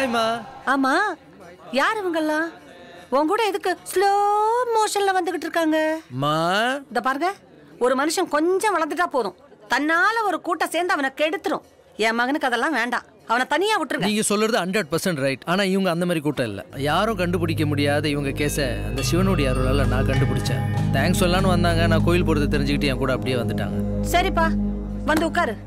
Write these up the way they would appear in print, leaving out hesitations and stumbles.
ஹாய்மா. ஆமா, யார் இவங்கெல்லாம்? உன் கூட எதுக்கு ஸ்லோ மோஷன்ல வந்துகிட்டு இருக்காங்க? இத பாருங்க, ஒரு மனுஷன் கொஞ்சம் வளர்ந்துட்டா போதும், தன்னால ஒரு கூட்டம் சேர்ந்து அவனை கெடுத்துரும். என் மகனுக்கு அதெல்லாம் வேண்டாம், அவனை தனியா விட்டுருங்க. நீங்க சொல்றது 100% ரைட். ஆனா இவங்க அந்த மாதிரி கூட்டம் இல்ல. யாரும் கண்டுபிடிக்க முடியாத இவங்க கேஸ அந்த சிவனுடைய அருளால நான் கண்டுபிடிச்சேன். தேங்க்ஸ் சொல்லலான்னு வந்தாங்க. நான் கோயில் போறது தெரிஞ்சுக்கிட்டு என் கூட அப்படியே வந்துட்டாங்க. சரிப்பா, வந்து உட்காரு.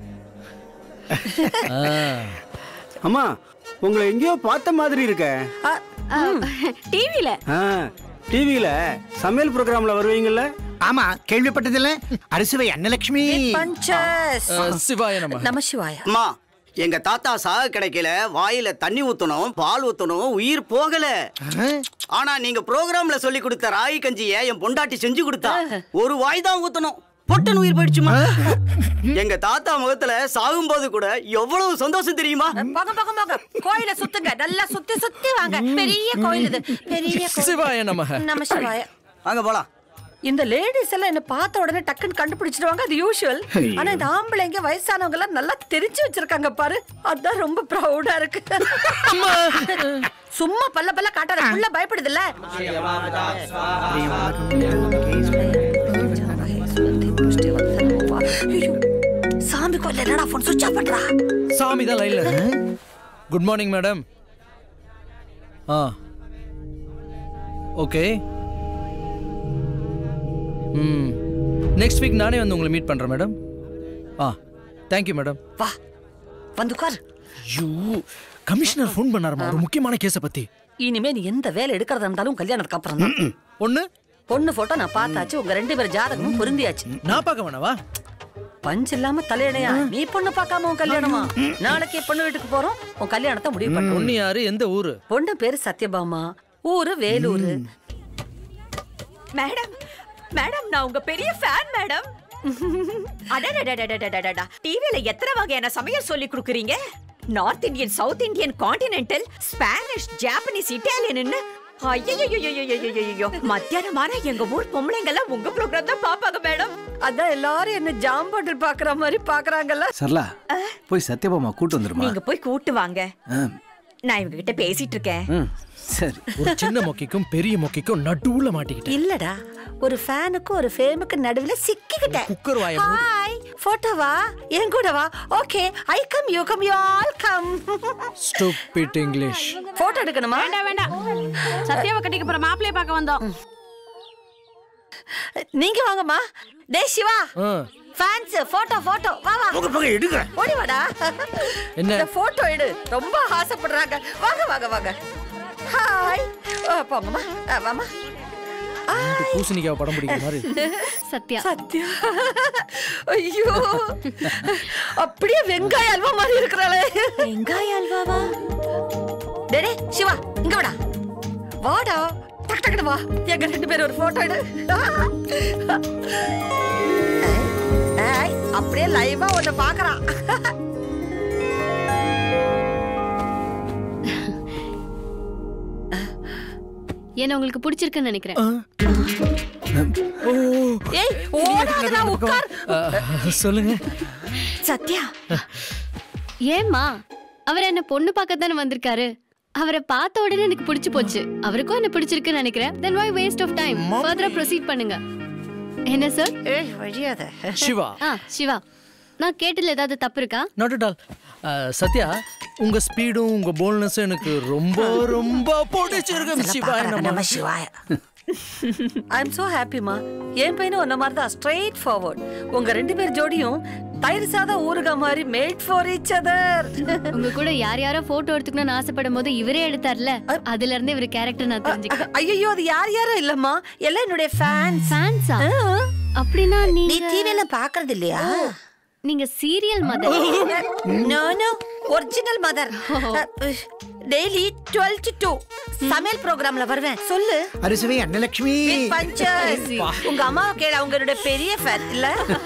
அம்மா, உங்களை எங்கேயோ பார்த்த மாதிரி இருக்க. டிவில டிவில சமையல் ப்ரோக்ராம்ல வருவீங்கல்ல? ஆமா, கேள்விப்பட்டதில்ல. அரிசுவை அன்னலட்சுமி. சிவாய நம சிவாய. அம்மா, எங்க தாத்தா சாக கிடைக்கல, வாயில தண்ணி ஊத்தணும், பால் ஊத்தணும், உயிர் போகல. ஆனா நீங்க ப்ரோக்ராம்ல சொல்லி கொடுத்த ராகி கஞ்சிய என் பொண்டாட்டி செஞ்சு கொடுத்தா. ஒரு வாய் தான் ஊத்தணும், பொட்டன் உயிர் போயிடுச்சுமா. எங்க தாத்தா முகத்துல சாகும் போது கூட எவ்வளவு சந்தோஷம் தெரியுமா? போங்க போங்க போங்க, கோயில சுத்துங்க, நல்லா சுத்தி சுத்தி வாங்க. பெரிய கோயில் இது, பெரிய சிவாய நம சிவாய. வாங்க போலாம். இந்த லேடிஸ் எல்லாம் என்ன பார்த்த உடனே டக்குன்னு கண்டுபிடிச்சிடுவாங்க, அது யூஷுவல். ஆனா இந்த ஆம்பளைங்க வயசானவங்க எல்லாம் நல்லா தெரிஞ்சு வச்சிருக்காங்க பாரு, அதான் ரொம்ப ப்ரௌடா இருக்கு. சும்மா பல்ல பல்ல காட்டாத, புள்ள பயப்படுது இல்ல. சாமி கோயில்ல என்னடா போன் சுவிட்ச் ஆஃப் பண்றா? சாமி தான் லைன்ல. Good morning madam. Okay. Next week நானே வந்து உங்களை மீட் பண்றேன் மேடம். Thank you madam. வா, வந்து உட்கார். ஐயோ, கமிஷனர் ஃபோன் பண்ணாருமா ஒரு முக்கியமான கேஸை பத்தி. இனிமே நீ எந்த வேலை எடுக்கிறதா இருந்தாலும் கல்யாணத்துக்கு அப்புறம் தான். பொண்ணு போட்டோ நான் பார்த்தாச்சு, உங்க 2 பேர் ஜாதகமும் பொருந்தியாச்சு. நான் பார்க்க வேணாவா? பஞ்சு இல்லாம தலையணையா? நீ பொண்ணு பார்க்காம உன் கல்யாணமா? நாளைக்கு பொண்ணு வீட்டுக்கு போறோம், உன் கல்யாணத்தை முடிவு பண்ண. பொண்ணு யாரு, எந்த ஊரு? பொண்ணு பேரு சத்யபாமா, ஊரு வேலூர். மேடம் மேடம், நான் உங்க பெரிய ஃபேன் மேடம். அடடடடடடடடடா, டிவில எத்தனை வகையான சமையல் சொல்லி கொடுக்குறீங்க? North Indian, south Indian, continental, Spanish, Japanese, Italian. ஐயோ, மத்தியானமான எங்க ஊர் பொம்பளைங்க எல்லாம் உங்க ப்ரோக்ராம் தான் பாப்பாங்க மேடம். அதான் எல்லாரும் என்ன ஜாம் பாட்டில் பாக்குற மாதிரி பாக்குறாங்கல்ல. சரளா, போய் சத்யபாமா கூட்டு வந்துருமா. நீங்க போய் கூட்டு வாங்க, நான் இவங்க கிட்ட பேசிட்டு இருக்கேன். சரி. ஒரு சின்ன மொக்கைக்கும் பெரிய மொக்கைக்கும் நடுவுல மாட்டிக்கிட்டேன். இல்லடா, ஒரு ஃபேனுக்கு ஒரு ஃபேமுக்கு நடுவுல சிக்கிக்கிட்டேன். குக்கர் வாயை. ஹாய், போட்டோவா? என் கூட வா. Okay, I come, you come, you all come. Stupid English. Photo எடுக்கணுமா? வேண்டாம் வேண்டாம், சத்யாவை கட்டிக்க போற மாப்பிளைய பார்க்க வந்தோம். நீங்க வாங்கம்மா. டேய் சிவா, ஃபேன்ஸ் போட்டோ போட்டோ வா வா. போங்க போங்க, எடுங்க. ஓடி வாடா. என்ன இந்த போட்டோ எடு, ரொம்ப ஆசைப்படுறாங்க. வாங்க வாங்க வாங்க. ஹாய். போங்கம்மா, வாமா. பூசணிக்காவை படம் பிடிக்கிற மாதிரி. சத்யா சத்யா, ஐயோ, அப்படியே வெங்காய அல்வா மாதிரி இருக்கிறாளே. வெங்காய அல்வாவா? டேடே சிவா, இங்க வாடா. வாடா, டக் டக்னு வா. எங்க 2 பேரும் ஒரு போட்டோ எடு. ஏய், அப்படியே லைவா உன்னை பார்க்கறான். என்ன உங்களுக்கு பிடிச்சிருக்குன்னு நினைக்கிறேன். ஏய், ஓடாதடா, உட்கார். சொல்லுங்க. சத்யா, ஏம்மா, அவர் என்ன பொண்ணு பார்க்க தானே வந்திருக்காரு. அவரை பார்த்த உடனே எனக்கு பிடிச்சு போச்சு. அவருக்கும் என்ன பிடிச்சிருக்குன்னு நினைக்கிறேன். Then why waste of time? Further proceed பண்ணுங்க. என்ன சார்? ஏய், வழியாத. சிவா. சிவா, நான் கேட்டதுல ஏதாவது தப்பு இருக்கா? Not at all. சத்யா, உங்க ஸ்பீடும் உங்க போல்ட்னஸும் எனக்கு ரொம்ப ரொம்ப பிடிச்சிருக்கு. சிவாய நம சிவாய. I am so happy மா. என் பையனும் உன்ன மாதிரி தான், ஸ்ட்ரெயிட் ஃபார்வர்ட். உங்க 2 பேர் ஜோடியும் தயிர் சாதா ஊறுகா மாதிரி மேட் ஃபார் ஈச் அதர். உங்க கூட யார் யாரோ போட்டோ எடுத்துக்கணும்னு ஆசைப்படும் போது இவரே எடுத்தார்ல, அதுல இருந்து இவர் கேரக்டர் நான் தெரிஞ்சுக்கிட்டேன். ஐயோ, அது யாரும் இல்லம்மா, எல்லாம் என்னுடைய ஃபேன்ஸ். ஃபேன்ஸா? அப்படின்னா நீ டிவில பாக்குறது இல்லையா? நீங்க serial mother? No no, original mother. Daily 12 to 2 சமையல் ப்ரோக்ராம்ல வருவேன். சொல்லு. அரிசுவை அன்னலட்சுமி. பஞ்சஸ். உங்க அம்மாவை கேள, அவங்களோட பெரிய ஃபேன் இல்ல.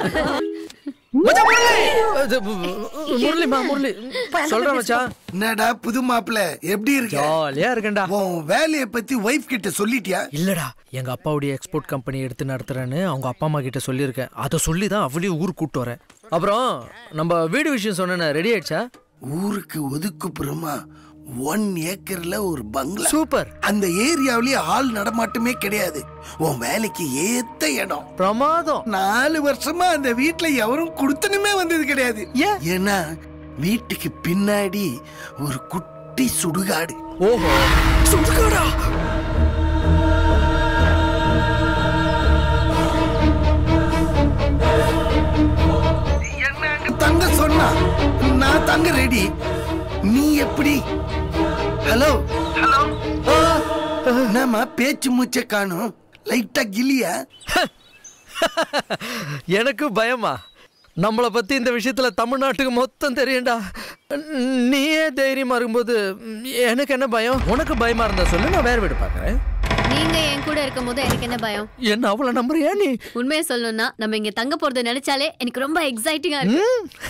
முரளிமா, முரளி சொல்றேன் மச்சான். என்னடா புது மாப்பிள்ள, எப்படி இருக்க? ஜாலியா இருக்கேன்டா. உன் வேலைய பத்தி வைஃப் கிட்ட சொல்லிட்டியா? இல்லடா, எங்க அப்பாவுடைய எக்ஸ்போர்ட் கம்பெனி எடுத்து நடத்துறேன்னு அவங்க அப்பா அம்மா கிட்ட சொல்லியிருக்கேன். அதை சொல்லி தான் அவளையும் ஊருக்கு கூப்பிட்டு வரேன். அப்புறம் நம்ம வீடு விஷயம் சொன்ன ரெடி ஆயிடுச்சா? ஊருக்கு ஒதுக்குப்புறமா 1 ஏக்கர்ல ஒரு பங்களா. சூப்பர். அந்த ஏரியாவிலேயே ஆள் நடமாட்டமே கிடையாது. உன் வேலைக்கு ஏத்த இடம். பிரமாதம். 4 வருஷமா அந்த வீட்டுல எவரும் குடுத்தனுமே வந்தது கிடையாது. ஏன்னா வீட்டுக்கு பின்னாடி ஒரு குட்டி சுடுகாடு. ஓஹோ, சுடுகாடா? தங்க சொன்னா நான் தங்க ரெடி. நீ எப்படி? ஹலோ ஹலோ, நாம பேச்சு மூச்சை காணும். லைட்டா கிளியா? எனக்கு பயமா? நம்மளை பத்தி இந்த விஷயத்துல தமிழ்நாட்டுக்கு மொத்தம் தெரியும்டா. நீயே தைரியமா இருக்கும்போது எனக்கு என்ன பயம்? உனக்கு பயமா இருந்தா சொல்லு, நான் வேற வீடு பாக்குறேன். நீங்க என் கூட இருக்கும் போது எனக்கு என்ன பயம்? என்ன அவ்வளவு நம்புறியா நீ? உண்மையை சொல்லணும்னா நம்ம இங்க தங்க போறது நினைச்சாலே எனக்கு ரொம்ப எக்ஸைட்டிங்கா இருக்கு.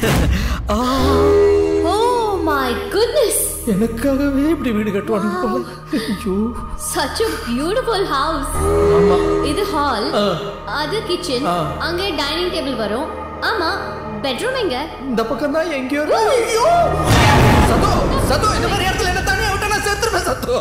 ஓ மை குட்னஸ், எனக்காகவே இப்படி வீடு கட்டுவாங்க போல. ஐயோ, such a beautiful house. இது ஹால், அது கிச்சன், அங்கே டைனிங் டேபிள் வரும். ஆமா, பெட்ரூம் எங்க? இந்த பக்கம் தான் எங்கேயோ. ஐயோ சதோ, சதோ, இந்த மாதிரி இடத்துல என்ன தனியா விட்டா நான் செத்துருவேன் சதோ.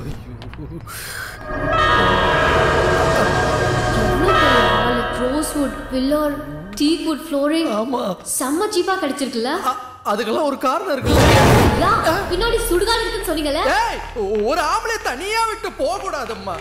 Rosewood pillar, teakwood flooring. ஆமா, செம்ம சீப்பா கிடைச்சிருக்குல்ல. அதுக்கெல்லாம் ஒரு காரணம் இருக்குல்ல. பின்னாடி சுடுகாடு இருக்குன்னு சொன்னீங்கல்ல. ஒரு ஆம்பளை தனியா விட்டு போக கூடாதம்மா.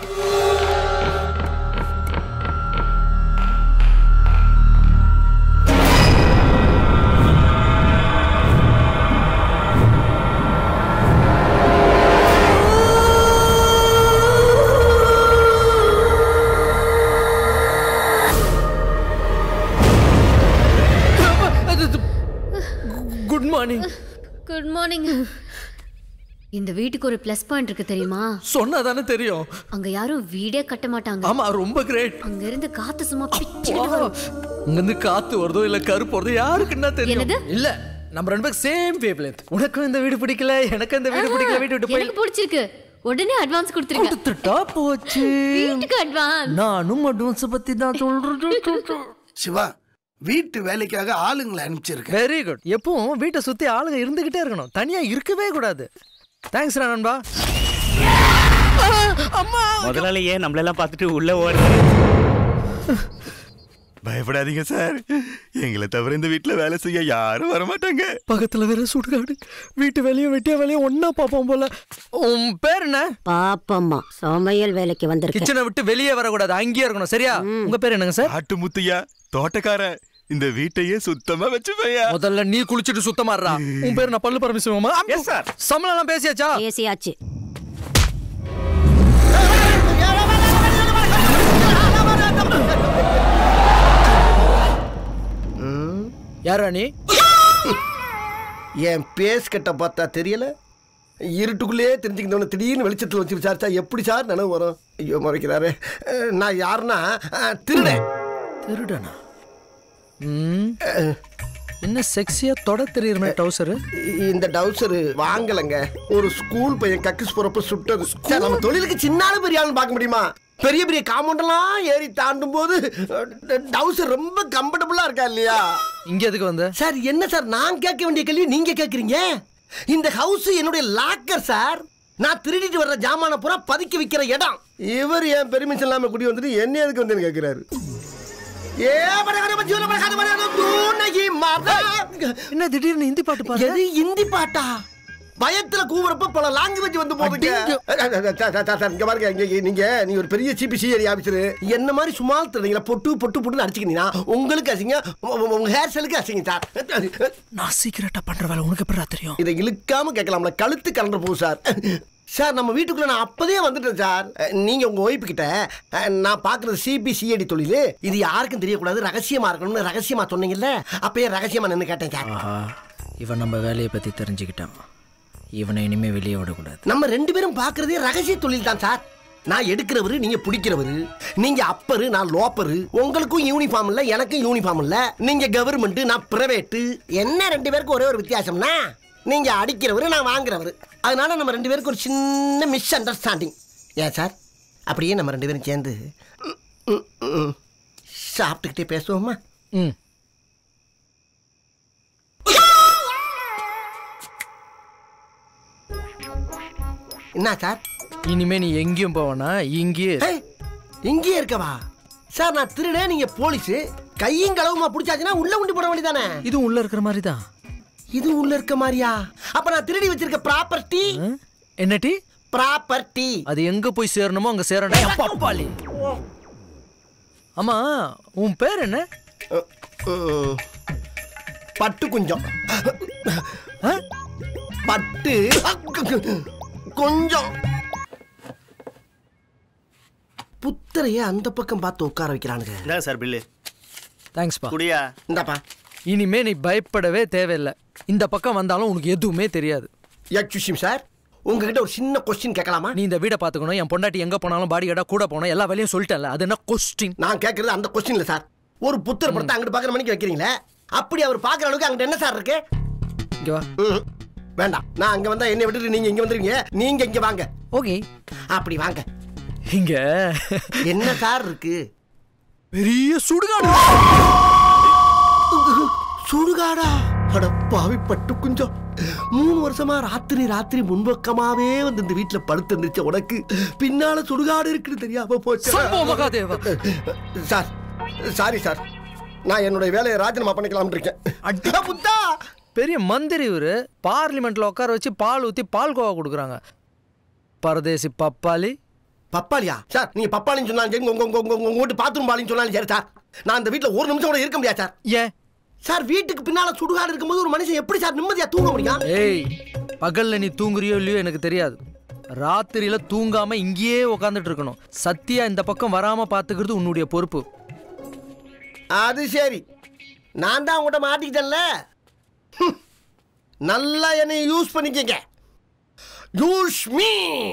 Good morning. Good morning. இந்த வீட்டுக்கு ஒரு ப்ளஸ் பாயிண்ட் இருக்கு தெரியுமா? சொன்னதானே தெரியும். அங்க யாரும் வீடே கட்ட மாட்டாங்க. ஆமா, ரொம்ப கிரேட். அங்க இருந்து காத்து சும்மா பிச்சிட்டு வரும். அங்க இருந்து காத்து வருதோ இல்ல கருப்பு வருதோ யாருக்குன்னா தெரியும். இல்ல, நம்ம ரெண்டு பேரும் சேம் வேவ்லென்த். உனக்கும் இந்த வீடு பிடிக்கல, எனக்கு இந்த வீடு பிடிக்கல. வீட்டு விட்டு போய் எனக்கு பிடிச்சிருக்கு. உடனே அட்வான்ஸ் கொடுத்துருங்க. கொடுத்துட்டா போச்சு. வீட்டுக்கு அட்வான்ஸ். நானும் அட்வான்ஸ் பத்தி தான் சொல்றேன். சிவா, வீட்டு வேலைக்காக ஆளுங்களை அனுப்பிச்சிருக்க. Very good. எப்பவும் வீட்டை சுத்தி ஆளுங்க இருந்துகிட்டே இருக்கணும், தனியா இருக்கவே கூடாது. தேங்க்ஸ் நண்பா. அம்மா, முதலாளியே நம்மளெல்லாம் பார்த்துட்டு உள்ள ஓடுறாரு. பயப்படாதீங்க சார், எங்களை தவிர இந்த வீட்டுல வேலை செய்ய யாரும் வரமாட்டாங்க. பக்கத்துல வேற சுடுகாடு. வீட்டு வேலையும் வெட்டிய வேலையும் ஒன்னா பாப்போம் போல. உன் பேர் என்ன? பாப்பம்மா, சமையல் வேலைக்கு வந்திருக்கேன். கிச்சனை விட்டு வெளியே வரக்கூடாது, அங்கேயே இருக்கணும். சரியா? உங்க பேர் என்னங்க சார்? ஆட்டு முத்தையா, தோட்டக்கார. இந்த வீட்டையே சுத்தமா வச்சுப்பையா. முதல்ல நீ குளிச்சிட்டு சுத்தமாறா. உன் பேர் நான் பல்லு பரமசிவமா? Yes sir. சம்பளம் எல்லாம் பேசியாச்சா? பேசியாச்சு. யாரா நீ? என் பேஸ் கட்ட பார்த்தா தெரியல? இருட்டுக்குள்ளே தெரிஞ்சுக்கிட்டவன திடீர்னு வெளிச்சத்தில் வச்சு விசாரிச்சா எப்படி சார் நினைவு வரும்? ஐயோ மறைக்கிறாரு. நான் யாருன்னா திருடன். திருடனா? என்ன செக்ஸியா தொட தெரியுற மாதிரி டவுசரு? இந்த டவுசரு வாங்கலங்க, ஒரு ஸ்கூல் பையன் கக்கிஸ் போறப்ப சுட்டது. நம்ம தொழிலுக்கு சின்னாலும் பெரிய ஆளுன்னு பார்க்க முடியுமா? பெரிய பெரிய காம்பவுண்டெல்லாம் ஏறி தாண்டும் போது டவுசர் ரொம்ப கம்ஃபர்டபுளா இருக்கா இல்லையா? இங்க எதுக்கு வந்த சார்? என்ன சார், நான் கேட்க வேண்டிய கேள்வி நீங்க கேட்குறீங்க. இந்த ஹவுஸ் என்னுடைய லாக்கர் சார். நான் திருடிட்டு வர்ற ஜாமான பூரா பதுக்கி வைக்கிற இடம். இவர் என் பெர்மிஷன் இல்லாம குடி வந்துட்டு என்ன எதுக்கு வந்து கேட்கிறாரு? என்ன திடீர்னு ஹிந்தி பாட்டு பாரு? எது ஹிந்தி பாட்டா? பயத்துல கூவுறப்ப பல லாங்குவேஜ் வந்து போகுதுங்க. இங்க பாருங்க, நீங்க ஒரு பெரிய சிபிசிஐடி ஆபீசர் என்ன மாதிரி சும்மா தெரியுங்களா? பொட்டு பொட்டு பொட்டுன்னு அடிச்சுக்கிட்டீங்கன்னா உங்களுக்கு அசிங்க, உங்க ஹேர் ஸ்டைலுக்கு அசிங்க சார். நான் சீக்கிரட்டா பண்ற வேலை உனக்கு எப்படி தெரியும்? இதை இழுக்காம கேட்கலாம்ல, கழுத்து கலந்துற போகுது சார். சார், நம்ம வீட்டுக்குள்ள நான் அப்பதே வந்துட்டேன் சார். நீங்க உங்க ஒய்ஃபு கிட்ட நான் பாக்குறது சிபிசிஐடி தொழில், இது யாருக்கும் தெரியக்கூடாது, ரகசியமா இருக்கணும்னு ரகசியமா சொன்னீங்கல்ல, அப்பயே ரகசியமா நின்று கேட்டேன் சார். இவன் நம்ம வேலையை பத்தி தெரிஞ்சுக்கிட்டான். இவனை இனிமே வெளியே விடக்கூடாது. நம்ம ரெண்டு பேரும் பாக்குறதே ரகசிய தொழில் தான் சார். நான் எடுக்கிறவரு, நீங்க பிடிக்கிறவரு. நீங்க அப்பரு, நான் லோப்பரு. உங்களுக்கும் யூனிஃபார்ம் இல்ல, எனக்கும் யூனிஃபார்ம் இல்ல. நீங்க கவர்மெண்ட், நான் பிரைவேட். என்ன ரெண்டு பேருக்கும் ஒரே ஒரு வித்தியாசம்னா, நீங்க அடிக்கிறவரு, நான் வாங்குறவரு. அதனால நம்ம ரெண்டு பேருக்கு ஒரு சின்ன மிஸ் அண்டர்ஸ்டாண்டிங். ஏன் சார்? அப்படியே நம்ம ரெண்டு பேரும் சேர்ந்து சாப்பிட்டுக்கிட்டே பேசுவோமா? என்ன சார்? இனிமே நீ எங்கேயும் போவனா இங்கேயே இங்கேயே இருக்கவா? சார் நான் திருடே, நீங்க போலீஸ். கையும் களவுமா பிடிச்சாச்சுன்னா உள்ள உண்டி போட வேண்டியதானே? இது உள்ள இருக்கிற மாதிரி தான். இது உள்ள இருக்க மாதிரியா? அப்ப நான் திருடி வச்சிருக்க ப்ராப்பர்ட்டி என்னடி? ப்ராப்பர்ட்டி அது எங்க போய் சேரணுமோ அங்க சேரணும். பப்பாளி. ஆமா உன் பேர் என்ன? பட்டு குஞ்சம். பட்டு கொஞ்சம். புத்தரைய அந்த பக்கம் பார்த்து உட்கார வைக்கிறானுங்க. என்ன சார் பில்லு? தேங்க்ஸ்பா. குடியா? இந்தாப்பா. இனிமே நீ பயப்படவே தேவையில்லை. இந்த பக்கம் வந்தாலும் உனக்கு எதுவுமே தெரியாது. எக்ஸ்கியூஸ் சார், உங்ககிட்ட ஒரு சின்ன கொஸ்டின் கேட்கலாமா? நீ இந்த வீடை பார்த்துக்கணும், என் பொண்டாட்டி எங்க போனாலும் பாடி கடா கூட போனோம், எல்லா வேலையும் சொல்லிட்டேன்ல. அது என்ன கொஸ்டின்? நான் கேட்கறது அந்த கொஸ்டின் இல்ல சார். ஒரு புத்தர் படத்தை அங்கிட்டு பார்க்குற மணிக்கு வைக்கிறீங்களே, அப்படி அவர் பார்க்குற அளவுக்கு அங்கிட்ட என்ன சார் இருக்கு? இங்க வா. வேண்டாம், நான் அங்க வந்தா என்னை விட்டுட்டு நீங்க இங்க வந்துருவீங்க. நீங்க இங்க வாங்க. ஓகே, அப்படி வாங்க. இங்க என்ன சார் இருக்கு? பெரிய சுடுகாடு. சுடுகாடா? அட பாவி பட்டு குஞ்சம். 3 வருஷமா ராத்திரி முன்பக்கமாவே வந்து இந்த வீட்டுல படுத்து இருந்துச்சு. உனக்கு பின்னால சுடுகாடு இருக்குன்னு தெரியாம போச்சு. சார் சாரி சார், நான் என்னுடைய வேலையை ராஜினாமா பண்ணிக்கலாம் இருக்கேன். புத்தா பெரிய மந்திரி இவரு. பார்லிமெண்ட்ல உட்கார வச்சு பால் ஊத்தி பால் கோவா கொடுக்குறாங்க. பரதேசி பப்பாளி. பப்பாளியா? சார் நீங்க பப்பாளின்னு சொன்னாலும் சரி, உங்க வீட்டு பாத்ரூம் பாலின்னு சொன்னாலும் சரி சார், நான் இந்த வீட்டுல ஒரு நிமிஷம் கூட இருக்க முடியாது சார். ஏன் சார்? வீட்டுக்கு பின்னால சுடுகாடு இருக்கும்போது ஒரு மனுஷன் எப்படி சார் நிம்மதியா தூங்க முடியும்? ஏய், பகல்ல நீ தூங்குறியோ இல்லையோ எனக்கு தெரியாது. ராத்திரியில தூங்காம இங்கேயே உட்காந்துட்டு இருக்கணும். சத்தியா இந்த பக்கம் வராம பாத்துக்கிறது உன்னுடைய பொறுப்பு. அது சரி, நான் தான் உங்கள்கிட்ட மாட்டிக்கிட்டேன்ல. நல்லா என்னை யூஸ் பண்ணிக்கங்க. Use me.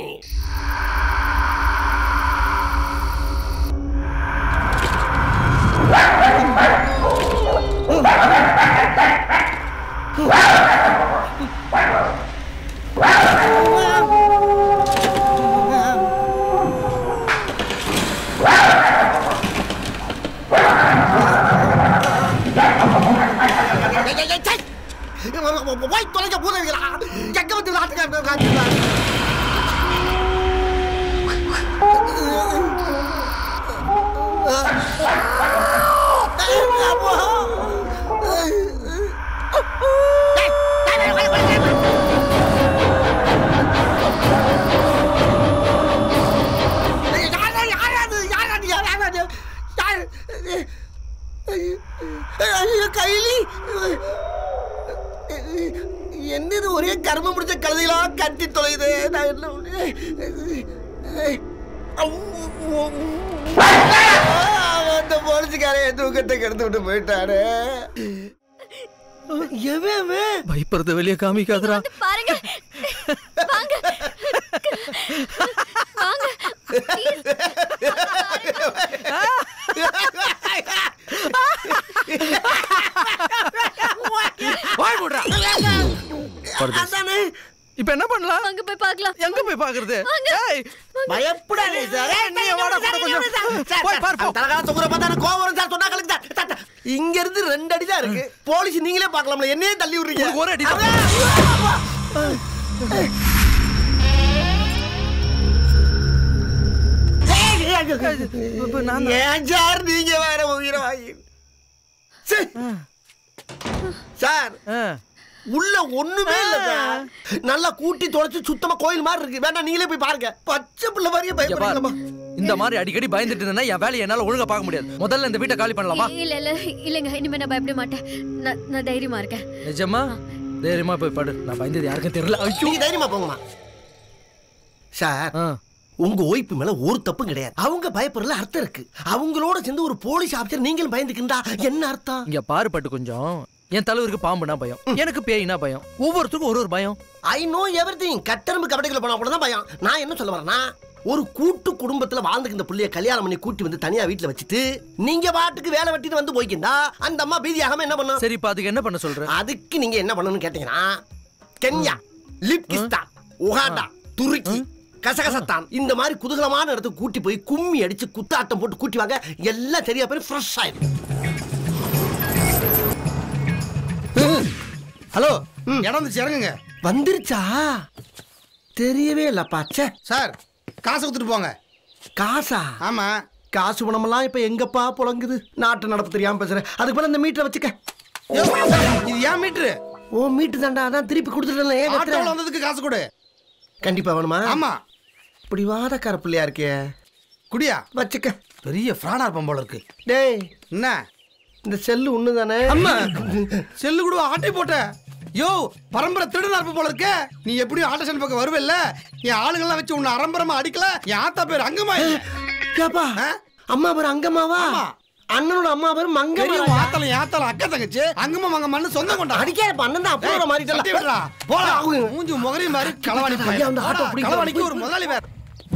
போய் தொலைக்க போதுங்களா? எங்க வந்து கைலி என்னது ஒரே கர்ம முடிச்ச கழுதைகளா கட்டி தொலையுது. நான் என்ன அந்த போலீஸ்கார தூக்கத்தை கெடுத்து விட்டு போயிட்டாரு. பயப்படுறத வெளியே காமிக்காதரா. பாருங்க வாங்க வாங்க வாய் மூடுடா. இப்ப என்ன பண்ணலாம்? அங்க போய் பார்க்கலாம். எங்க போய் பாக்குறது? ஏய் பயப்படாதே சார். நீ வாடா கூட கொஞ்சம் போய் பார். தலகால தொகுற பார்த்தானே கோவம் வரும் சார். சொன்னா கலக்கு சார். இங்க இருந்து 2 அடி தான் இருக்கு. போலீஸ் நீங்களே பார்க்கலாம்ல, என்னையே தள்ளி விடுறீங்க. ஒரு அடி தான். ஏன் சார் நீங்க வேற உயிரை வாங்கி சார்? உள்ள ஒண்ணுமே இல்ல சார். நல்லா கூட்டி தொலைச்சு சுத்தமா கோயில் மாதிரி இருக்கு. வேண்டாம் நீங்களே போய் பாருங்க. பச்சை பிள்ளை மாதிரியே பயப்படுறீங்களா? இந்த மாதிரி அடிக்கடி பயந்துட்டு இருந்தா என் வேலையை என்னால ஒழுங்கா பார்க்க முடியாது. முதல்ல இந்த வீட்டை காலி பண்ணலாமா? இல்லங்க, இனிமே நான் பயப்பட மாட்டேன். நான் தைரியமா இருக்கேன். நிஜமா? தைரியமா போய் படு. நான் பயந்தது யாருக்கும் தெரியல. ஐயோ, நீங்க தைரியமா போங்கம்மா. சார் உங்க ஒய்ஃபு மேல ஒரு தப்பும் கிடையாது. அவங்க பயப்படுறதுல அர்த்தம் இருக்கு. அவங்களோட சேர்ந்து ஒரு போலீஸ் ஆபீசர் நீங்களும் பயந்துக்கிட்டா என்ன அர்த்தம்? இங்க பாரு பட்டு கொஞ்சம். என் தலைவருக்கு பாம்புனா பயம், எனக்கு பேய்னா பயம். ஒவ்வொருத்தருக்கும் ஒரு பயம். I know everything. கட்டெரும்பு கபடிக்குள்ள போனா கூட தான் பயம். நான் என்ன சொல்ல வரேன்னா, ஒரு கூட்டு குடும்பத்துல வாழ்ந்துக்கு இந்த புள்ளைய கல்யாணம் பண்ணி கூட்டி வந்து தனியா வீட்டுல வச்சுட்டு நீங்க வாட்டுக்கு வேலை வெட்டிட்டு வந்து போய்க்கிண்டா அந்த அம்மா பீதியாகாம என்ன பண்ணும்? சரிப்பா, அதுக்கு என்ன பண்ண சொல்ற? அதுக்கு நீங்க என்ன பண்ணணும்னு கேட்டீங்கன்னா, கென்யா, லிப்கிஸ்தான், உகாண்டா, துருக்கி, கசகசத்தான் இந்த மாதிரி குதூகலமான இடத்துக்கு கூட்டி போய் கும்மி அடிச்சு குத்தாட்டம் போட்டு கூட்டி வாங்க. எல்லாம் சரியா போய் ஃப்ரெஷ் ஆயிடும். ஹலோ, இடம் வந்துச்சு, இறங்குங்க. வந்துருச்சா? தெரியவே இல்லப்பா. சார் காசு கொடுத்துட்டு போங்க. காசா? ஆமா. காசு பணமெல்லாம் இப்ப எங்கப்பா புழங்குது? நாட்டு நடப்பு தெரியாம பேசுறேன். அதுக்கு மேல இந்த மீட்டரை வச்சுக்க. இது ஏன் மீட்ரு? ஓ மீட்டு தாண்டா, அதான் திருப்பி கொடுத்துட்டேன். ஏன் ஆட்டோல வந்ததுக்கு காசு கொடு. கண்டிப்பா வேணுமா? ஆமா. இப்படி வாதக்கார பிள்ளையா இருக்கே. குடியா வச்சுக்க. பெரிய ஃப்ராடா இருப்போம் போல இருக்கு. டேய் என்ன இந்த செல்லு ஒண்ணு தானே? அம்மா செல்லு கூட ஆட்டை போட்ட. யோ பரம்பரை திருடனா இருப்ப போல இருக்க. நீ எப்படியும் ஆட்டோ ஸ்டாண்ட் பக்கம் வருவல்ல, என் ஆளுங்கெல்லாம் வச்சு உன்னை அரம்பரமா அடிக்கல. என் ஆத்தா பேர் அங்கம்மா. கேப்பா அம்மா பேர் அங்கம்மாவா? அண்ணனோட அம்மா பேர் மங்கம்மா. ஆத்தல ஆத்தல அக்கா தங்கச்சி அங்கம்மா மங்கம்மான்னு சொந்தம் கொண்டா. அடிக்காத அண்ணன் தான் அப்போ மாதிரி தெரியல. போடா மூஞ்சி முகரி மாதிரி களவாணி. களவாணிக்கு ஒரு முதலாளி வேற.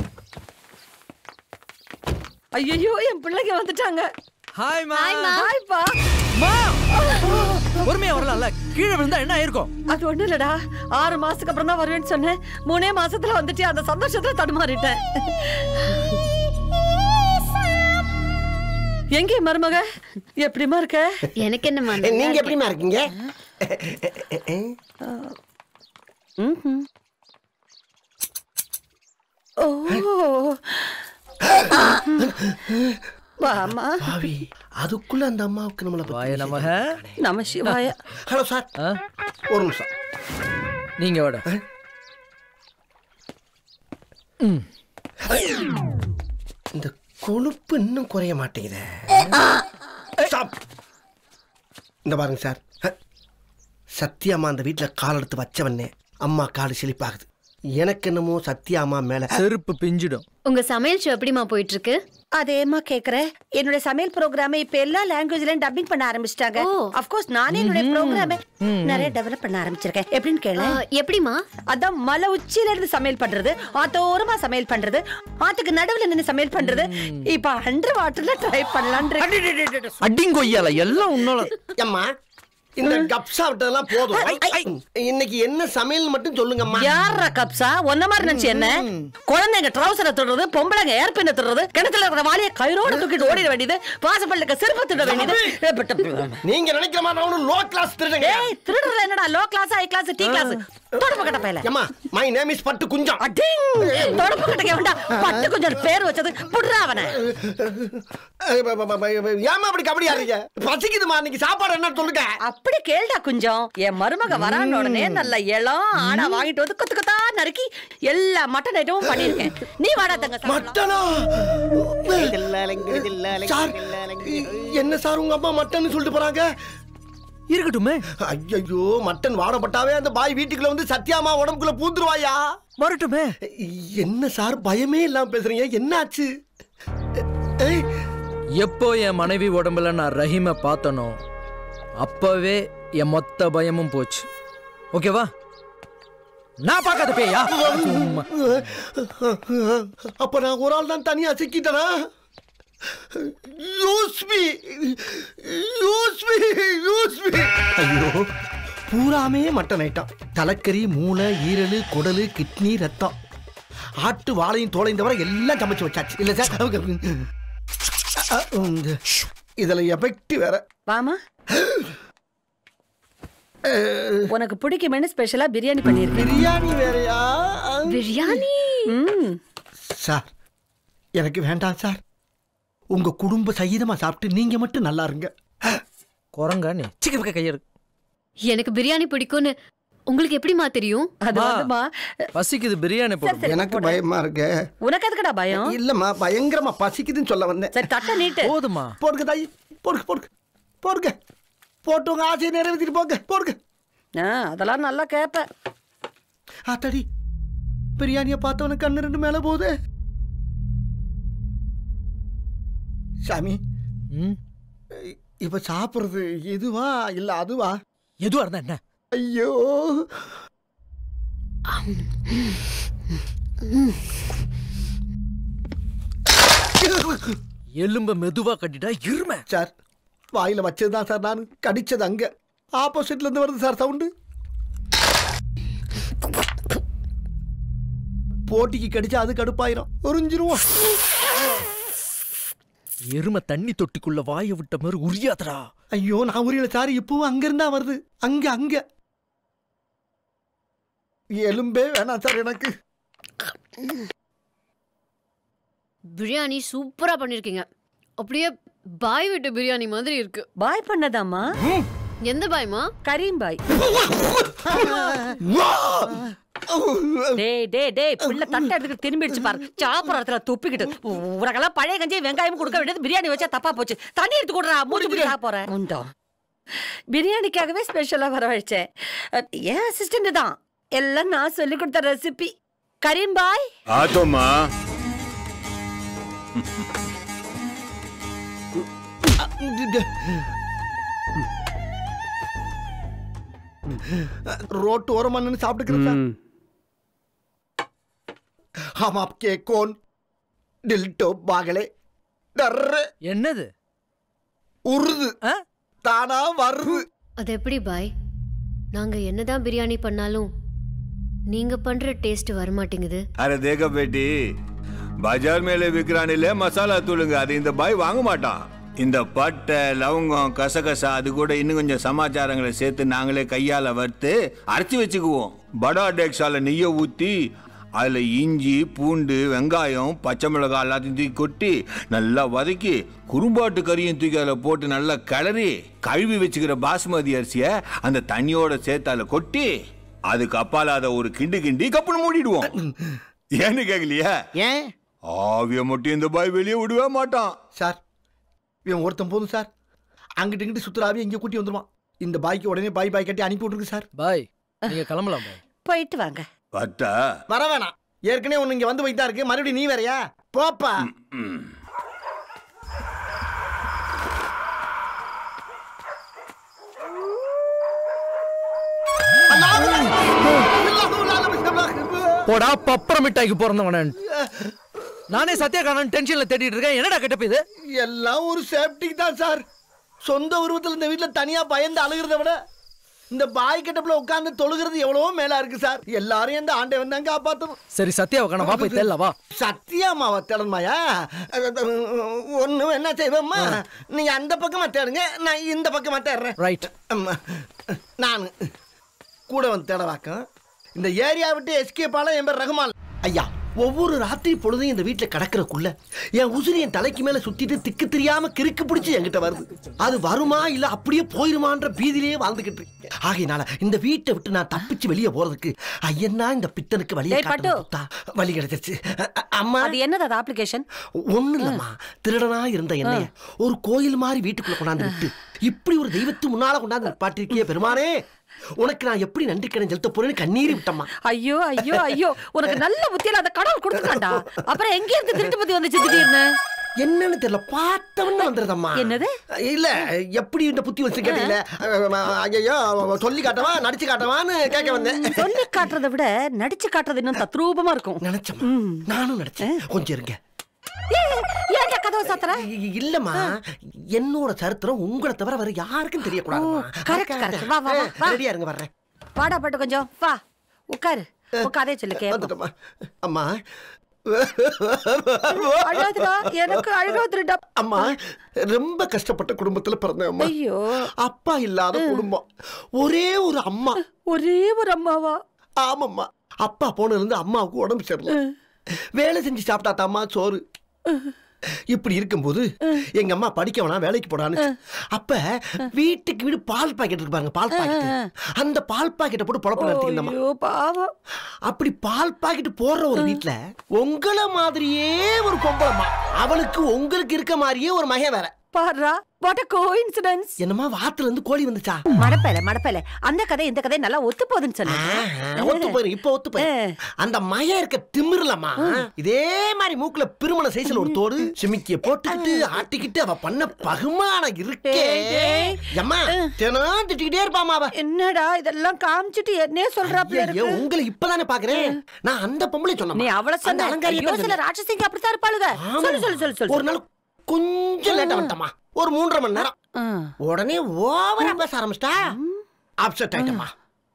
ஐயோ என் பிள்ளைங்க வந்துட்டாங்க. ஹாய் மா. ஹாய் பா. மா பொறுமையா வரலாம்ல, கீழே விழுந்தா என்ன ஆயிருக்கும்? அது ஒண்ணு இல்லடா, 6 மாசத்துக்கு அப்புறம் தான் வருவேன்னு சொன்னேன். 3 மாசத்துல வந்துட்டு அந்த சந்தோஷத்துல தடுமாறிட்டேன். எங்க மருமக எப்படிமா இருக்க? எனக்கு என்னமா? நீங்க எப்படிமா இருக்கீங்க? ஓ வாமா. பாவி அதுக்குள்ள அந்த அம்மாவுக்கு நம்மள வாய நமக. நம சிவாய. ஹலோ சார், ஒரு நிமிஷம் நீங்க வாட. இந்த கொழுப்பு இன்னும் குறைய மாட்டேங்குதே. இந்த பாருங்க சார், சத்யாமா அந்த வீட்டில் கால் எடுத்து வச்சவனே அம்மா கால் செழிப்பாகுது. எனக்கு என்னமோ சத்யாமா மேல செருப்பு பிஞ்சிடும். உங்க சமையல் ஷோ எப்படிமா போயிட்டு இருக்கு? அதேமா கேக்குறேன். என்னோட சமையல் ப்ரோக்ராம் இப்ப எல்லா லாங்குவேஜ்லயும் டப்பிங் பண்ண ஆரம்பிச்சிட்டாங்க. ஆஃப் கோர்ஸ் நானே என்னோட ப்ரோக்ராம் நிறைய டெவலப் பண்ண ஆரம்பிச்சிருக்கேன். எப்படின்னு கேளு. எப்படிமா? அதான் மலை உச்சியில இருந்து சமையல் பண்றது, ஆத்தோரமா சமையல் பண்றது, ஆத்துக்கு நடுவுல நின்னு சமையல் பண்றது. இப்ப அண்டர் வாட்டர்ல ட்ரை பண்ணலாம்ன்ற. அடிங்கொய்யால எல்லாம் உன்னோட. அம்மா இந்த கப்சா விட்டதெல்லாம் போதும். இன்னைக்கு என்ன சமையல் மட்டும் சொல்லுங்கம்மா. யாரா கப்சா? ஒன்ன மாதிரி நினைச்சு என்ன? குழந்தைங்க ட்ரவுசரை தொடுறது, பொம்பளைங்க ஏர்பின்ன தொடுறது, கிணத்துல இருக்கிற வாளியை கயிறோட தூக்கிட்டு ஓடிட வேண்டியது, வாசப்பள்ளிக்கு செருப்பு திட வேண்டியது. நீங்க நினைக்கிற மாதிரி லோ கிளாஸ் திருடுங்க. ஏய் திருடுறது என்னடா low class, high class, D class? தொடப்பு கட்ட பையல. அம்மா மை நேம் இஸ் பட்டு குஞ்சம். அடிங் தொடப்பு கட்டக்க வேண்டாம். பட்டு குஞ்சம் பேர் வச்சது புடுறா அவனை. ஏமா அப்படி கபடி ஆடுறீங்க? பசிக்குதுமா, இன்னைக்கு சாப்பாடு என்ன சொல்லுங்க. அப்படி கேளுடா குஞ்சம். என் மருமக வரான உடனே நல்ல இளம் ஆனா வாங்கிட்டு வந்து கொத்து கொத்தா நறுக்கி எல்லா மட்டன் ஐட்டமும் பண்ணிருக்கேன். நீ வாடா தங்க. மட்டனா? சார் என்ன சார் உங்க அம்மா மட்டன் சொல்லிட்டு போறாங்க? இருக்கட்டுமே. ஐயோ மட்டன் வாடப்பட்டாவே அந்த பாய் வீட்டுக்குள்ள வந்து சத்யாமா உடம்புக்குள்ள பூந்துருவாயா? வரட்டுமே. என்ன சார் பயமே இல்லாம பேசுறீங்க, என்ன ஆச்சு? எப்போ என் மனைவி உடம்புல நான் ரஹீமை பார்த்தனோ அப்பவே என் மொத்த பயமும் போச்சு. ஓகேவா? நான் பார்க்காத பேயா? அப்ப நான் ஒரு ஆள் தான் தனியா சிக்கிட்டனா? ஐயோ பூராமே மட்டன் ஐட்டம். தலைக்கறி, மூளை, ஈரல், குடலு, கிட்னி, ரத்தம், ஆட்டு வாழையும் தோலையும் தவிர எல்லாம் சமைச்சு வச்சாச்சு. இல்ல சார் இதுல எஃபெக்ட் வேற. வாமா, உனக்கு பிடிக்குமே ஸ்பெஷலா பிரியாணி பண்ணிருக்கேன். பிரியாணி வேறயா? பிரியாணி? சார் எனக்கு வேண்டாம் சார். உங்க குடும்ப சகிதமா சாப்பிட்டு நீங்க மட்டும் நல்லா இருங்க. குரங்கா நீ சிக்க கையெடு. எனக்கு பிரியாணி பிடிக்கும்னு உங்களுக்கு எப்படிமா தெரியும்? அது வந்துமா பசிக்குது, பிரியாணி போடு. எனக்கு பயமா இருக்கு. உனக்கு எதுக்குடா பயம்? இல்லம்மா பயங்கரமா பசிக்குதுன்னு சொல்ல வந்தேன். சரி தட்ட நீட்டு. போதுமா? போடுங்க தாயி, போடுங்க போடுங்க போடுங்க. போட்டு உங்க ஆசையை நிறைவேற்றிட்டு போங்க. போடுங்க. அதெல்லாம் நல்லா கேப்ப. ஆத்தாடி பிரியாணிய பார்த்தவன கண்ணு ரெண்டு மேல போகுது. சாமி இப்ப சாப்பிடுறது எதுவா இல்ல அதுவா? எதுவா இருந்தா என்ன? ஐயோ எலும்ப மெதுவா கட்டிட்டா இருமை. சார் வாயில வச்சதுதான் சார், நான் கடிச்சது அங்க ஆப்போசிட்ல இருந்து வருது சார் சவுண்டு. போட்டிக்கு கடிச்சா அது கடுப்பாயிரும், உறிஞ்சிருவோம். எருமை தண்ணி தொட்டிக்குள்ள வாய விட்ட மாதிரி உரியாதடா. ஐயோ நான் உரியல சார், இப்பவும் அங்க இருந்தா வருது. அங்க அங்க எலும்பே வேணாம் சார் எனக்கு. பிரியாணி சூப்பரா பண்ணிருக்கீங்க. அப்படியே பாய் வீட்டு பிரியாணி மாதிரி இருக்கு. பாய் பண்ணதாமா? எந்த பாய்மா? கரீம் பாய். டேய் டேய் டேய் புள்ள தட்டை எடுத்து திரும்பிடுச்சு பாரு. சாப்பிட்ற இடத்துல துப்பிக்கிட்டு உனக்கெல்லாம் பழைய கஞ்சி வெங்காயம் கொடுக்க வேண்டியது பிரியாணி வச்சா தப்பா போச்சு. தண்ணி எடுத்து கொடுறா, மூச்சு பிடி போறேன். உண்டோ பிரியாணிக்காகவே ஸ்பெஷலா வரவழைச்சேன். ஏன் அசிஸ்டன்ட் தான் எல்லாம் நான் சொல்லி கொடுத்த ரெசிபி. கரீம் பாய். ஆத்தோமா ரோட்டு ஓரமா நின்னு சாப்பிட்டுக்கிறேன். हम आपके कौन दिल तो पागले डर என்னது உருது தானா வருது. அது எப்படி பாய்? நாங்க என்னதான் பிரியாணி பண்ணாலும் நீங்க பண்ற டேஸ்ட் வர மாட்டேங்குது. அரே தேக பேட்டி, பஜார் மேலே விக்கிறானில மசாலா தூளுங்க, அது இந்த பாய் வாங்க மாட்டான். இந்த பட்டை லவங்கம் கசகசா அது கூட இன்னும் கொஞ்சம் சமாச்சாரங்களை சேர்த்து நாங்களே கையால வறுத்து அரைச்சி வச்சுக்குவோம். படா டேக்ஸால நெய்யை ஊற்றி அதில் இஞ்சி பூண்டு வெங்காயம் பச்சை மிளகாய் எல்லாத்தையும் தூக்கி கொட்டி நல்லா வதக்கி குறும்பாட்டு கறியும் தூக்கி அதில் போட்டு நல்லா கிளறி கழுவி வச்சுக்கிற பாசுமதி அரிசியை அந்த தண்ணியோட சேர்த்து அதில் கொட்டி அதுக்கு அப்பால அதை ஒரு கிண்டி கப்புன்னு மூடிடுவோம். ஏன்னு கேட்கலையா? ஏன் ஆவிய மட்டும் இந்த பாய் வெளியே விடவே மாட்டான் சார். இவன் ஒருத்தன் போதும் சார். அங்கிட்டு இங்கிட்டு சுத்துறாவி இங்கே கூட்டி வந்துடுவான். இந்த பாய்க்கு உடனே பாய் கட்டி அனுப்பி விட்டுருக்கு சார். பாய் நீங்க கிளம்பலாம் பாய். போயிட்டு வாங்க. பட்டா வர வேணாம், ஏற்கனவே ஒன்று இங்கே வந்து போயிட்டு தான் இருக்கு. மறுபடியும் நீ வேறையா? போப்பா. போடா பப்பர மிட்டாய்க்கு பிறந்தவன. நானே சத்தியா காணன் டென்ஷன்ல தேடிட்டு இருக்கேன். என்னடா கெட்டப் இது? எல்லாம் ஒரு சேஃப்டிக்கு தான் சார். சொந்த உருவத்தில் இந்த வீட்டில் தனியா பயந்து அழுகிறத விட இந்த பாய் கெட்டப்ல உட்கார்ந்து தொழுகிறது எவ்வளவோ மேலா இருக்கு சார். எல்லாரும் இந்த ஆண்டை வந்தாங்க காப்பாற்றணும். சரி சத்யாவை காண வா, போய் தேடலாம் வா. சத்தியாமாவா தேடணுமாயா? ஒன்றும் என்ன செய்வோம்மா, நீங்க அந்த பக்கமா தேடுங்க, நான் இந்த பக்கமா தேடுறேன். ரைட். நான் கூட வந்து தேடவாக்கம். இந்த ஏரியா விட்டு எஸ்கேப் ஆல என் பேர் ரகுமான் ஐயா. ஒவ்வொரு ராத்திரி பொழுதையும் இந்த வீட்டில் கிடக்கிறக்குள்ள என் உசுரி என் தலைக்கு மேல சுத்திட்டு திக்கு தெரியாம கிறுக்கு பிடிச்சி என்கிட்ட வருது. அது வருமா இல்ல அப்படியே போயிருமான்ற பீதியிலேயே வாழ்ந்துகிட்டு இருக்கு. ஆகையினால இந்த வீட்டை விட்டு நான் தப்பிச்சு வெளியே போறதுக்கு ஐயன்னா இந்த பித்தனுக்கு வழியை காட்ட வழி கிடைச்சிருச்சு. அம்மா அது என்னது அப்ளிகேஷன்? ஒண்ணு இல்லம்மா, திருடனா இருந்த என்னைய ஒரு கோயில் மாதிரி வீட்டுக்குள்ள கொண்டாந்து விட்டு இப்படி ஒரு தெய்வத்து முன்னால கொண்டாந்து பாட்டிருக்கிய பெருமானே, உனக்கு நான் எப்படி நன்றி கடன் செலுத்த போறேன்னு கண்ணீர் விட்டம்மா. ஐயோ ஐயோ ஐயோ, உனக்கு நல்ல புத்தியில அந்த கடவுள் கொடுத்துட்டான்டா. அப்புறம் எங்க இருந்து திருட்டு புத்தி வந்துச்சு திடீர்னு? என்னன்னு தெரியல, பார்த்தவன்னு வந்துருதம்மா. என்னது? இல்ல எப்படி இந்த புத்தி வச்சு கேட்டீங்களே. ஐயோ சொல்லி காட்டவா நடிச்சு காட்டவான்னு கேட்க வந்தேன். சொல்லி காட்டுறதை விட நடிச்சு காட்டுறது இன்னும் தத்ரூபமா இருக்கும். நினைச்சேன், நானும் நினைச்சேன். கொஞ்சம் இருங்க. இல்லம்மா, என்னோட சரித்திரம் உங்களை தவிர வேற யாருக்கும் தெரியக்கூடாது. ரெடியா இருங்க, வர்றேன். வாடா பட்டு கொஞ்சம் வா உட்காரு. கதையை சொல்லு கேட்போம். அம்மா எனக்கு அழுகாதுடா. அம்மா ரொம்ப கஷ்டப்பட்ட குடும்பத்துல பிறந்தேன் அம்மா. ஐயோ, அப்பா இல்லாத குடும்பம், ஒரே ஒரு அம்மா. ஒரே ஒரு அம்மாவா? ஆமாம்மா. அப்பா போனதுல இருந்து அம்மாவுக்கு உடம்பு சரியில்லை. வேலை செஞ்சு சாப்பிட்டாத்த அம்மா சோறு. இப்படி இருக்கும்போது எங்க அம்மா படிக்க வேணாம் வேலைக்கு போடான்னு. அப்ப வீட்டுக்கு வீடு பால் பாக்கெட் இருக்கு பாருங்க, பால் பாக்கெட். அந்த பால் பாக்கெட்டை போட்டு பொழப்பு நடத்திக்கிட்டோம். அப்படி பால் பாக்கெட் போடுற ஒரு வீட்டுல உங்களை மாதிரியே ஒரு பொம்பளம்மா, அவளுக்கு உங்களுக்கு இருக்க மாதிரியே ஒரு மகன் வேற. பாரா, வாட் a coincidence. என்னமா வாத்துல இருந்து கோழி வந்துச்சா? மடப்பேல அந்த கதை இந்த கதை நல்லா ஒத்து போகுதுன்னு சொன்னேன். ஒத்து போயிரு, இப்ப ஒத்து போயிரு. அந்த மய இருக்க திமிரலமா இதே மாதிரி மூக்குல பெருமள சைஸ்ல ஒரு தோடு சிமிக்கிய போட்டுக்கிட்டு ஆட்டிக்கிட்டு அவ பண்ண பகுமான இருக்கே. அம்மா தினம் திட்டிக்கிட்டே இருப்பாமா அவ. என்னடா இதெல்லாம் காமிச்சிட்டு என்ன சொல்றாப்ல இருக்கு? உங்களை இப்பதானே பாக்குறேன். நான் அந்த பொம்பளை சொன்னேன். நீ அவள சொன்ன அலங்காரியா சில ராட்சசிங்க அப்படித்தான் இருப்பாளுங்க. சொல்லு. ஒரு நாள் கொஞ்சம் லேட்டா வந்துட்டமா, ஒரு 3.5 மணி நேரம். உடனே ஓவரா பேச ஆரம்பிச்சிட்டா. அப்செட் ஆயிட்டமா.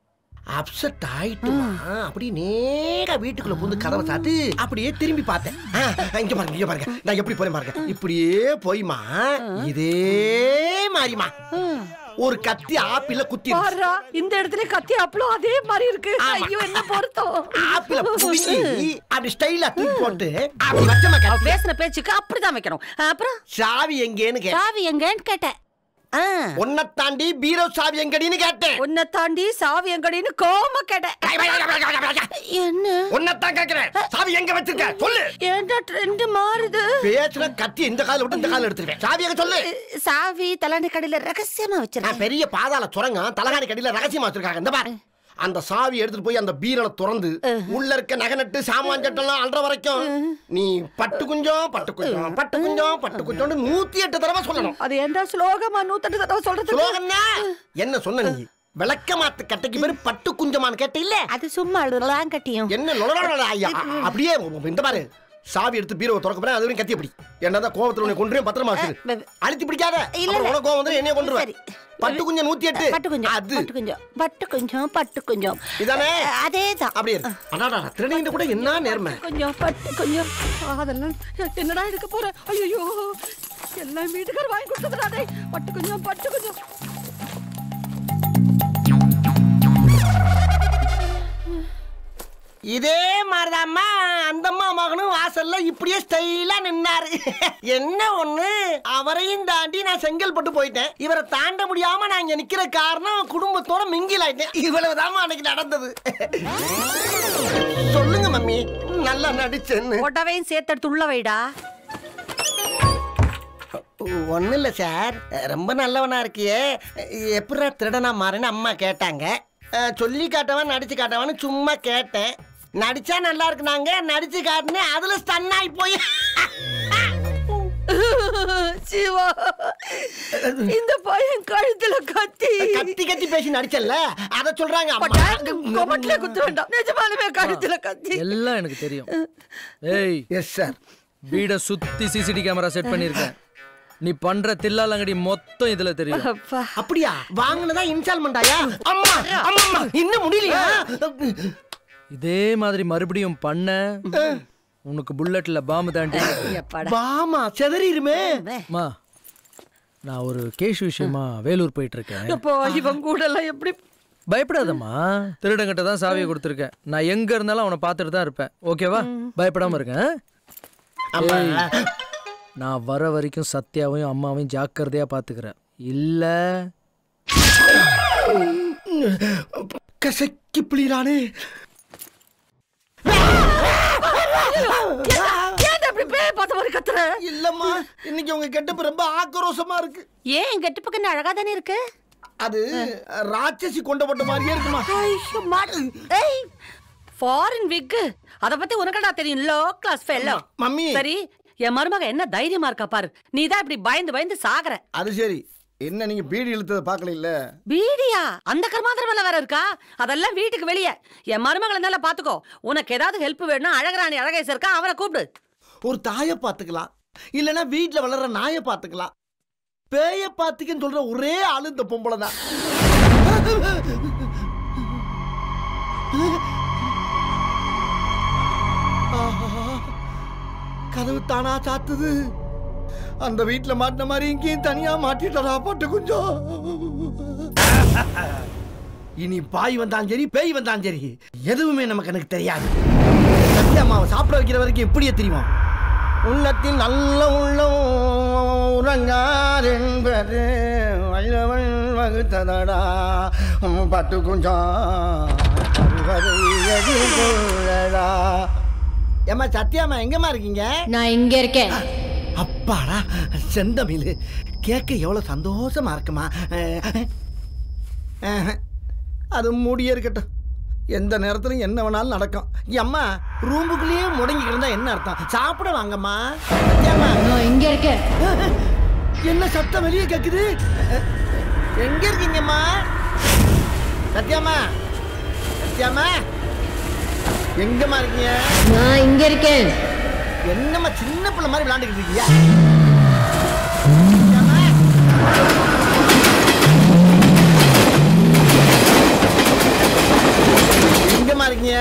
அப்செட் ஆயிட்டுமா அப்படி நேரா வீட்டுக்குள்ள புந்து கதவை சாத்து அப்படியே திரும்பி பார்த்தேன். இங்க பாருங்க நான் எப்படி போறேன் பாருங்க. இப்படியே போய்மா இதே மாதிரிமா ஒரு கத்தி ஆப்பிள குத்தி பாருடா, இந்த இடத்துல கத்தி ஆப்பிளும் அதே மாதிரி இருக்கு. ஐயோ என்ன பொருத்தம். ஆப்பிள புடிச்சி அப்படி ஸ்டைலா தூக்கி போட்டு அப்படி வச்சமா கத்தி. பேசுற பேச்சுக்கு அப்படிதான் வைக்கணும். அப்புறம் சாவி எங்கேன்னு கேட்டேன். உன்னை தாண்டி பீரோ சாவி எங்கடின்னு கேட்டேன். உன்னை தாண்டி சாவி எங்கடின்னு கோவமா கேட்டேன். என்ன உன்னைத்தான் கேக்குறேன். சாவி எங்க வச்சிருக்க சொல்லு. ஏன்டா ட்ரெண்ட் மாறுது. பேசுற கத்தி இந்த கால விட்டு இந்த கால எடுத்துருவேன். சாவி எங்க சொல்லு. சாவி தலகாணி கடையில ரகசியமா வச்சிருக்கேன். பெரிய பாதாள சுரங்கம் தலகாணி கடையில ரகசியமா வச்சிருக்காங்க. இந்த பாரு அந்த சாவி எடுத்துட்டு போய் அந்த பீரல திறந்து உள்ள இருக்க நகநட்டு சாமான் சட்டெல்லாம் அல்ற வரைக்கும் நீ பட்டு குஞ்சம் 108 தடவை சொல்லணும். அது என்ன ஸ்லோகமா 108 தடவை சொல்றது? ஸ்லோகம்னா என்ன சொன்ன நீ? விளக்க மாத்து கட்டைக்கு பேரு பட்டு குஞ்சமான்னு கேட்ட இல்ல? அது சும்மா கட்டியும் என்ன ஐயா அப்படியே இந்த பாரு சாவி எடுத்து பீரோ திறக்க போறேன். அது வரைக்கும் கத்தி அப்படி என்னதான் கோவத்துல உன்னை கொண்டுறேன். பத்திரமா வச்சிரு. அழுத்தி பிடிக்காத. உனக்கு கோவம் வந்து என்னைய கொண்டுருவேன். பட்டு குஞ்சம் 108. பட்டு குஞ்சம் இதானே? அதேதான். அப்படியே அடாடா திருநீண்ட கூட என்ன நேர்மை. கொஞ்சம் பட்டு கொஞ்சம் அதெல்லாம் என்னடா எடுக்க போற? ஐயோ எல்லாம் வீட்டுக்கார வாங்கி கொடுத்ததுடா. பட்டு கொஞ்சம் இதே மாதிரிதாம்மா அந்தம்மா மகனும் வாசல்ல இப்படியே ஸ்டைலா நின்னாரு. என்ன ஒண்ணு அவரையும் தாண்டி நான் செங்கல்பட்டு போயிட்டேன். இவரை தாண்ட முடியாம நான் இங்க நிக்கிற காரணம் குடும்பத்தோட மிங்கில் ஆயிட்டேன். இவ்வளவுதாம்மா அன்னைக்கு நடந்தது. சொல்லுங்க மம்மி நல்லா நடிச்சேன்னு. ஒட்டவையும் சேர்த்து உள்ள வைடா. ஒன்னும் இல்ல சார், ரொம்ப நல்லவனா இருக்கியே, எப்படா திருடனா மாறேன்னு அம்மா கேட்டாங்க. சொல்லி காட்டவன் நடிச்சு காட்டவான்னு சும்மா கேட்டேன். நடிச்சா நல்லா இருக்கு. நாங்க நடிச்சு காட்டினேன். அதுல ஸ்டன் ஆகி போய் சிவா இந்த பையன் கழுத்துல கத்தி பேசி நடிச்சல்ல அத சொல்றாங்க. கொமட்ல குத்த வேண்டாம். நிஜமாலுமே கழுத்துல கத்தி. எல்லாம் எனக்கு தெரியும். ஏய் எஸ் சார். வீட சுத்தி சிசிடி கேமரா செட் பண்ணிருக்கேன். நீ பண்ற தில்லாலங்கடி மொத்தம் இதுல தெரியும். அப்படியா? வாங்குனதா இன்ஸ்டால்மென்ட்டாயா? அம்மா அம்மா இன்னும் முடியலையா? இதே மாதிரி மறுபடியும் பண்ண உனக்கு புல்லட்ல பாம்பு தாண்டி. பாமா செதறிருமே. மா நான் ஒரு கேஷ் விஷயமா வேலூர் போயிட்டு இருக்கேன். இவன் கூட எல்லாம் எப்படி? பயப்படாதம்மா, திருடங்கிட்ட தான் சாவியை கொடுத்துருக்கேன். நான் எங்க இருந்தாலும் அவனை பார்த்துட்டு தான் இருப்பேன். ஓகேவா? பயப்படாம இருக்கேன். நான் வர வரைக்கும் சத்யாவையும் அம்மாவையும் ஜாக்கிரதையா பாத்துக்கிறேன். இல்ல கசக்கி புளிரானே. இல்லம்மா இன்னைக்கு உங்க கெட்டப்பு ரொம்ப ஆக்ரோஷமா இருக்கு. ஏன் கெட்டப்புக்கு என்ன அழகா தானே இருக்கு? அது ராட்சசி கொண்டப்பட்ட மாதிரியே இருக்குமா. ஃபாரின் விக் அத பத்தி உனக்கடா தெரியும்? Low class fellow. மம்மி சரி என் மருமக என்ன தைரியமா இருக்கா பாரு. நீ தான் இப்படி பயந்து சாகுற. அது சரி, என்ன நீங்க பீடி இழுத்தத பார்க்கல? இல்ல பீடியா? அந்த கர்மாந்திரம் வேற இருக்கா? அதெல்லாம் வீட்டுக்கு வெளியே. என் மருமகளை நல்லா பாத்துக்கோ. உனக்கு ஏதாவது ஹெல்ப் வேணும்னா அழகராணி அழகேச இருக்கா, அவரை கூப்பிடு. ஒரு தாயை பாத்துக்கலாம், இல்லனா வீட்டுல வளர்ற நாயை பாத்துக்கலாம். பேய பாத்துக்கன்னு சொல்ற ஒரே ஆளு இந்த பொம்பளை தான். கதவு தானா சாத்துது. அந்த வீட்டுல மாட்டின மாதிரி இங்கேயும் தனியா மாட்டிட்டா பட்டு கொஞ்சம். இனி பாய் வந்தாலும் சரி பேய் வந்தாலும் சரி எதுவுமே நமக்கு எனக்கு தெரியாது. சத்தியம்மாவை சாப்பிட வைக்கிற வரைக்கும் எப்படியே தெரியுமா? உள்ளத்தில் நல்ல உள்ளம் உறங்கார் என்பது வல்லவன் வகுத்ததடா பட்டு கொஞ்சம். ஏமா சத்தியாமா எங்கம்மா இருக்கீங்க? நான் இங்க இருக்கேன். அப்பாடா செந்தமிழ் கேட்க எவ்வளவு சந்தோஷமா இருக்குமா. அது மூடியே இருக்கட்டும், எந்த நேரத்திலும் என்ன வேணாலும் நடக்கும். அம்மா ரூமுக்குள்ளேயே முடங்கி இருந்தா என்ன அர்த்தம்? சாப்பிட வாங்கம்மா. சத்தியாமா நான் இங்க இருக்கேன். என்ன சத்தம் வெளியே கேக்குது? எங்க இருக்கீங்கம்மா? சத்தியாமா சத்தியாமா எங்கம்மா இருக்கீங்க? நான் இங்க இருக்கேன். என்னம்மா சின்ன பிள்ளை மாதிரி விளையாண்டுக்கிட்டு இருக்கீங்க? எங்கம்மா இருக்கீங்க?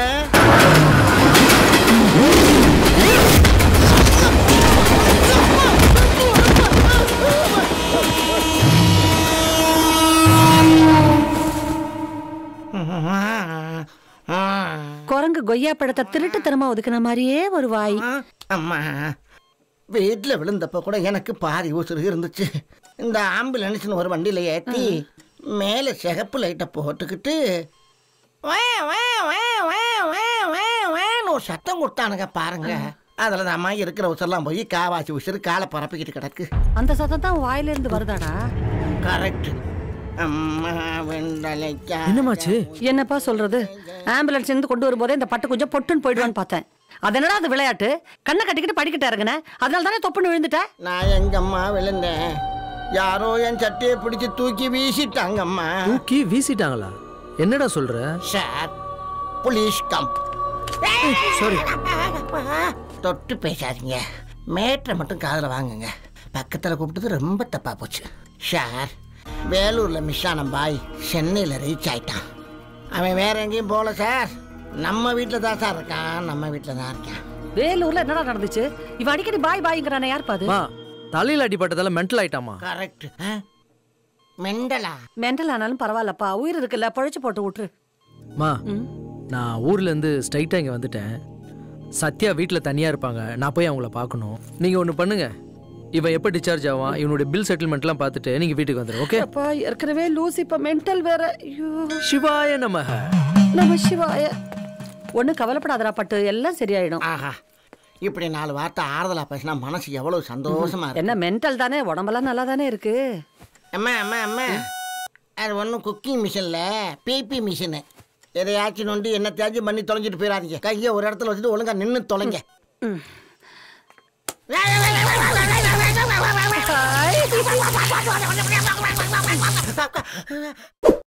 குரங்கு கொய்யா பழத்தை திருட்டுத்தனமா ஒதுக்குன மாதிரியே ஒரு வாய். அம்மா வீட்டில் விழுந்தப்ப கூட எனக்கு பாதி உசுறு இருந்துச்சு. இந்த ஆம்புலன்ஸ்னு ஒரு வண்டியில் ஏற்றி மேலே சிகப்பு லைட்டை போட்டுக்கிட்டு ஒரு சத்தம் கொடுத்தானுங்க பாருங்க. அதில் தான் அம்மா இருக்கிற உசுரெல்லாம் போய் காவாசி உசுறு காலை பரப்பிக்கிட்டு கிடக்கு. அந்த சத்தம் தான் வாயிலிருந்து வருதாடா? கரெக்ட். என்னமாச்சு? என்னப்பா சொல்றது? ஆம்புலன்ஸ் இருந்து கொண்டு வரும்போதே இந்த பட்டு கொஞ்சம் பொட்டுன்னு போயிடுவான்னு பார்த்தேன். அதனடா அது விளையாட்டு. கண்ணை கட்டிக்கிட்டு படிக்கிட்டு இருங்கண்ணே. அதனால தானே தொப்புன்னு விழுந்துட்டேன். நான் எங்கம்மா விழுந்தேன்? யாரோ என் சட்டையை பிடிச்சி தூக்கி வீசிட்டாங்கம்மா. தூக்கி வீசிட்டாங்களா? என்னடா சொல்ற? Sir police come. சாரி. தொட்டு பேசாதீங்க. மேட்ரை மட்டும் காதில் வாங்குங்க. பக்கத்தில் கூப்பிட்டது ரொம்ப தப்பா போச்சு. சார் வேலூர்ல மிஸ் ஆன பாய் சென்னையில் ரீச் ஆயிட்டான். அவன் வேற எங்கேயும் போகல சார். நம்ம வீட்டில் தான் சார் இருக்கான். நம்ம வீட்டில் தான் இருக்கான். வேலூர்ல என்னடா நடந்துச்சு? இவன் அடிக்கடி பாய் பாய்ங்கிறானே, யார் பாது? தலையில் அடிபட்டதால மென்டல் ஆயிட்டாமா. கரெக்ட். மெண்டலா? மெண்டல் ஆனாலும் பரவாயில்லப்பா, உயிர் இருக்குல்ல, பழிச்சு போட்டு விட்டுரு. மா நான் ஊர்ல இருந்து ஸ்ட்ரைட்டா இங்க வந்துட்டேன். சத்யா வீட்டில் தனியா இருப்பாங்க. நான் போய் அவங்கள பார்க்கணும். நீங்க ஒன்று பண்ணுங்க. இவன் எப்போ டிஸ்சார்ஜ் ஆவான், இவனுடைய பில் செட்டில்மெண்ட்லாம் பார்த்துட்டு நீங்க வீட்டுக்கு வந்துடும். ஓகே? அப்பா ஏற்கனவே லூஸ், இப்ப மென்டல் வேற. ஐயோ சிவாய நமஹ. நம சிவாய. ஒன்றும் கவலைப்படாதடா பட்டு, எல்லாம் சரியாயிடும். ஆஹா, இப்படி 4 வார்த்தை ஆறுதலா பேசினா மனசு எவ்வளவு சந்தோஷமா இருக்கு. என்ன மென்டல் தானே, உடம்பெல்லாம் நல்லா தானே இருக்கு. அம்மா அம்மா அம்மா, அது ஒன்றும் குக்கிங் மிஷின்ல பிபி மிஷினு. எதையாச்சும் நோண்டி என்ன தேஜம் பண்ணி தொலைஞ்சிட்டு போயிடாதீங்க. கையை ஒரு இடத்துல வச்சுட்டு ஒழுங்கா நின்று தொலைங்க. Hi.